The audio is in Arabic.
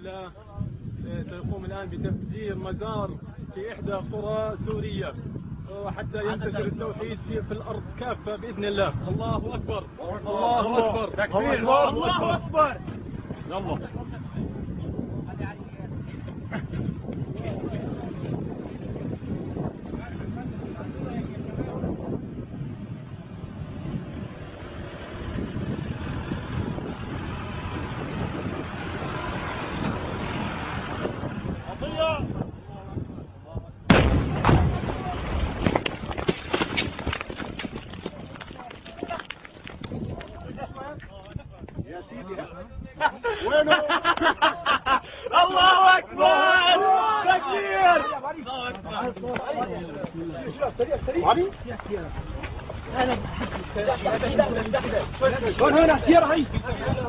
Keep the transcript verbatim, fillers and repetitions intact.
الله سيقوم الآن بتفجير مزار في إحدى قرى سوريا وحتى ينتشر التوحيد في, في الأرض كافة بإذن الله. الله أكبر، الله أكبر، تكبير، الله أكبر. يلا. يا سيدي وينه؟ الله أكبر، تكبير، الله أكبر. هنا سيارة هي